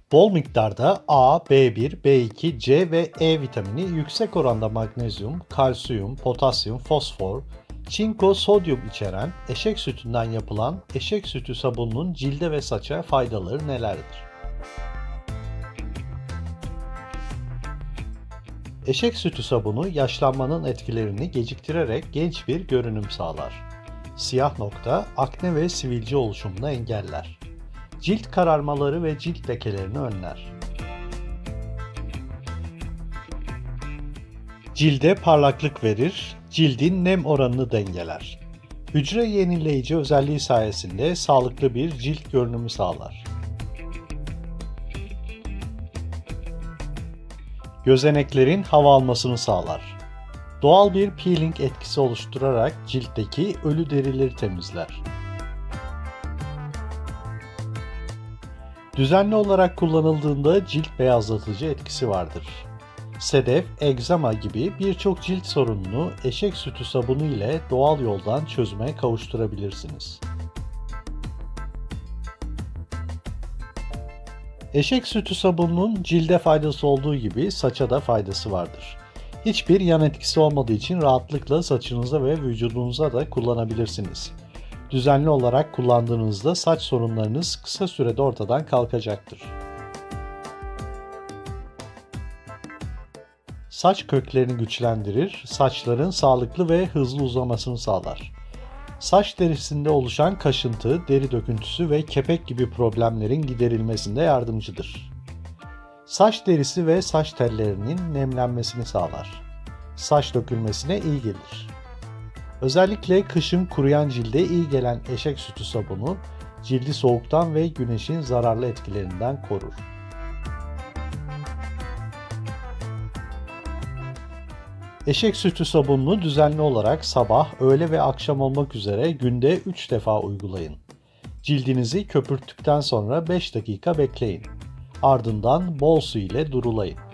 Bol miktarda A, B1, B2, C ve E vitamini, yüksek oranda magnezyum, kalsiyum, potasyum, fosfor, çinko, sodyum içeren eşek sütünden yapılan eşek sütü sabununun cilde ve saça faydaları nelerdir? Eşek sütü sabunu yaşlanmanın etkilerini geciktirerek genç bir görünüm sağlar. Siyah nokta, akne ve sivilce oluşumunu engeller. Cilt kararmaları ve cilt lekelerini önler. Cilde parlaklık verir, cildin nem oranını dengeler. Hücre yenileyici özelliği sayesinde sağlıklı bir cilt görünümü sağlar. Gözeneklerin hava almasını sağlar. Doğal bir peeling etkisi oluşturarak ciltteki ölü derileri temizler. Düzenli olarak kullanıldığında cilt beyazlatıcı etkisi vardır. Sedef, egzama gibi birçok cilt sorununu eşek sütü sabunu ile doğal yoldan çözüme kavuşturabilirsiniz. Eşek sütü sabununun cilde faydası olduğu gibi saça da faydası vardır. Hiçbir yan etkisi olmadığı için rahatlıkla saçınıza ve vücudunuza da kullanabilirsiniz. Düzenli olarak kullandığınızda saç sorunlarınız kısa sürede ortadan kalkacaktır. Saç köklerini güçlendirir, saçların sağlıklı ve hızlı uzamasını sağlar. Saç derisinde oluşan kaşıntı, deri döküntüsü ve kepek gibi problemlerin giderilmesinde yardımcıdır. Saç derisi ve saç tellerinin nemlenmesini sağlar. Saç dökülmesine iyi gelir. Özellikle kışın kuruyan cilde iyi gelen eşek sütü sabunu, cildi soğuktan ve güneşin zararlı etkilerinden korur. Eşek sütü sabununu düzenli olarak sabah, öğle ve akşam olmak üzere günde 3 defa uygulayın. Cildinizi köpürttükten sonra 5 dakika bekleyin. Ardından bol su ile durulayın.